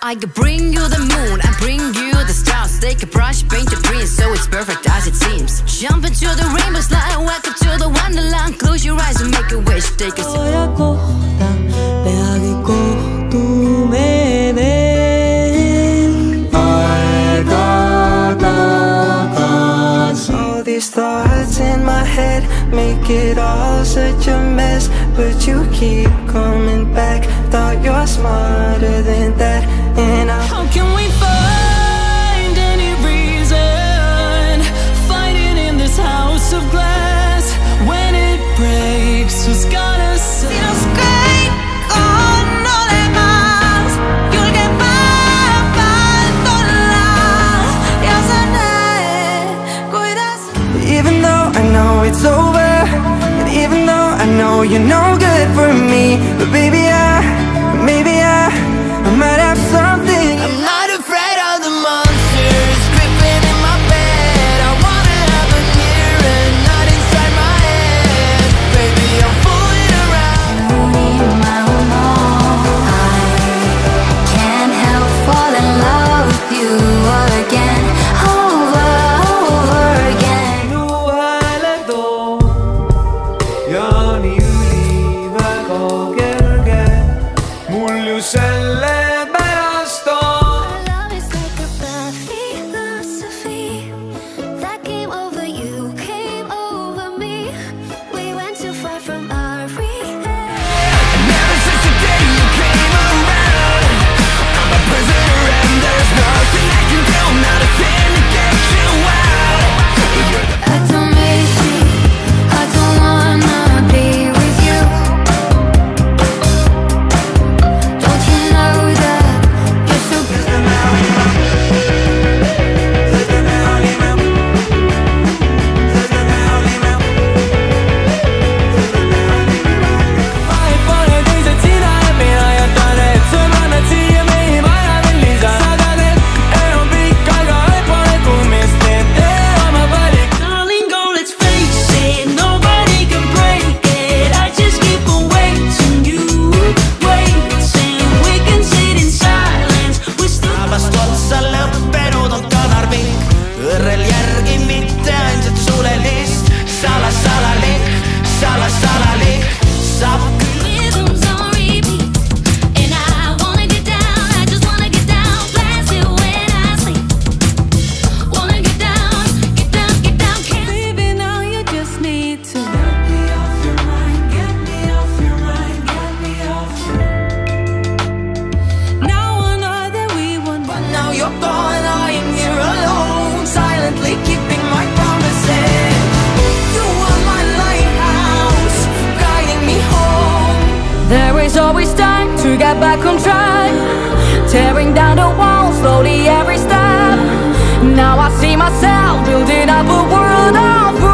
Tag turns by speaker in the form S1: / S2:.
S1: I could bring you the moon, I bring you the stars. Take a brush, paint the breeze, so it's perfect as it seems. Jump into the rainbow slide, welcome to the wonderland. Close your eyes and make a wish, take a sip.
S2: All these thoughts in my head make it all such a mess, but you keep coming back. Thought you're smarter than that, and how can we find any reason fighting in this house of glass? When it breaks, who's gonna say us great? Even though I know it's over, and even though I know you're no good for me, but baby maybe I might have something. I'm not afraid of the monsters creeping in my bed. I wanna have them near and not inside my head. Baby, I'm fooling around.
S3: I can't help fall in love with you again, over again.
S2: Sellepärast on
S3: Love is like a bad philosophy that came over you, came over me. We went too far from our reality.
S2: Never since the day you came around, I'm a prisoner and there's nothing I can do, not a thing to get you out.
S3: I don't miss you, I don't wanna be with you. Don't you know that you're so good?
S4: Darling, go, let's face it, nobody can break it. I just keep on waiting, you waiting. We can sit in silence, we still
S2: päevast otsa lõppenud on kadarping, õrrel järgi mitte ainult sulelist. Salasalalik saab
S3: Rhythms on repeat, and I wanna get down. I just wanna get down, blast it when I sleep. Wanna get down, get down, get down. Baby, now you just need to get me off your mind, get me off your mind, get me off. Now I know that we won,
S2: But now you're gone, I am here alone, silently keeping my promises. You are my lighthouse, guiding me home.
S1: There is always time to get back on track, tearing down the walls slowly every step. Now I see myself building up a world of